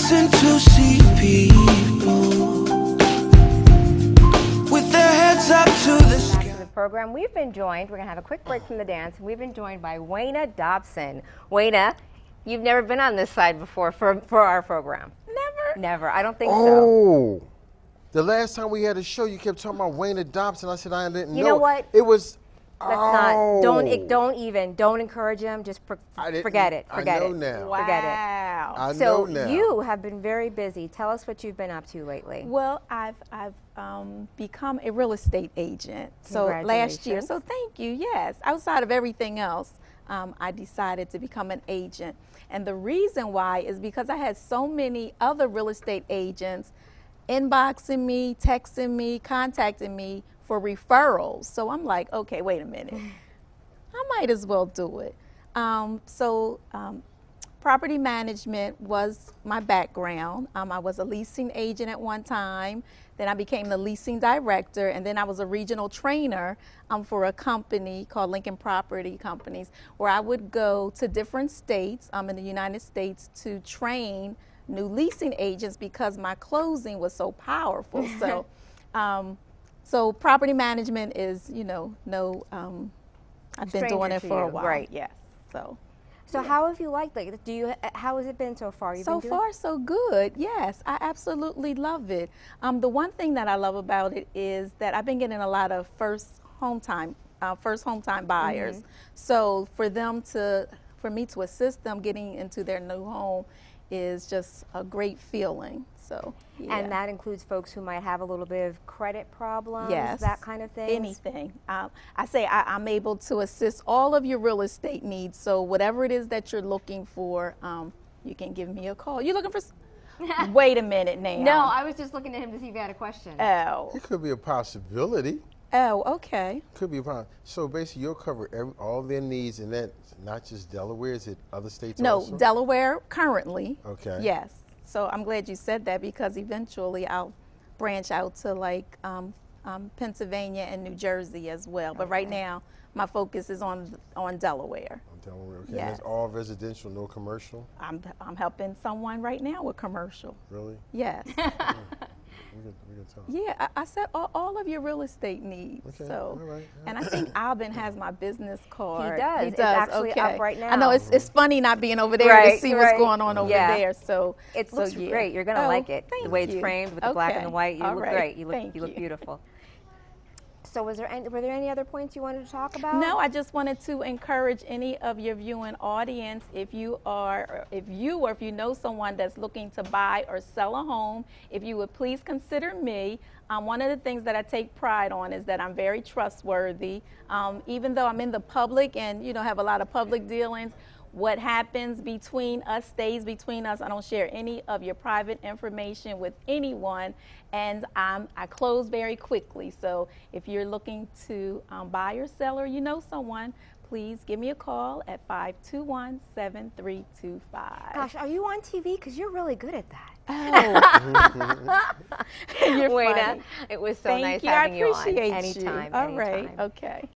reason to see people with their heads up to the sky. Back to the program. We've been joined, we're going to have a quick break from the dance. We've been joined by Wayna Dobson. Wayna, you've never been on this side before for our program. Never? Never. I don't think so. Oh, the last time we had a show, you kept talking about Wayna Dobson. I said I didn't know. You know what? It was. Let's not. Don't encourage him. Just forget it. Forget I know it. now. Wow. Forget it. I So know now. you have been very busy. Tell us what you've been up to lately. Well, I've become a real estate agent. So last year. Congratulations. So thank you. Yes. Outside of everything else, I decided to become an agent. And the reason why is because I had so many other real estate agents inboxing me, texting me, contacting me for referrals. So I'm like, okay, wait a minute. I might as well do it. Property management was my background. I was a leasing agent at one time. Then I became the leasing director, and then I was a regional trainer for a company called Lincoln Property Companies, where I would go to different states in the United States to train new leasing agents because my closing was so powerful. So, so property management is, I've been doing it for a while. Right. Yes. So So how have you liked it? How has it been so far? So far, so good. Yes, I absolutely love it. The one thing that I love about it is that I've been getting a lot of first home time buyers. So for me to assist them getting into their new home is just a great feeling. So yeah. And that includes folks who might have a little bit of credit problems, Yes, that kind of thing? anything. I say I'm able to assist all of your real estate needs. So whatever it is that you're looking for, you can give me a call. You're looking for, wait a minute now. No, I was just looking at him to see if he had a question. Oh. It could be a possibility. Oh, okay. Could be a possibility. So basically, you'll cover all their needs, and that's not just Delaware. Is it other states also? No, Delaware currently. Okay. Yes. So I'm glad you said that because eventually I'll branch out to like Pennsylvania and New Jersey as well. But right now, my focus is on Delaware. Delaware. Okay. Yes. And it's all residential, no commercial. I'm helping someone right now with commercial. Really? Yes. We can talk. Yeah, I said all of your real estate needs. Okay, So, all right. and I think Albin has my business card. He does. It's actually okay. up right now. I know it's funny not being over there to see what's going on over there. So it looks great. You're gonna like it. The way it's framed with the black and the white. You look great. You look beautiful. So were there any other points you wanted to talk about? No, I just wanted to encourage any of your viewing audience, if you know someone that's looking to buy or sell a home, if you would please consider me. One of the things that I take pride on is that I'm very trustworthy. Even though I'm in the public and have a lot of public dealings, what happens between us stays between us. I don't share any of your private information with anyone, and I close very quickly. So if you're looking to buy or sell or someone, please give me a call at 521-7325. Gosh, are you on TV? Because you're really good at that. Oh. You're Wayna, funny. it was so Thank nice you. having I you on. appreciate Anytime. you. All right. Okay.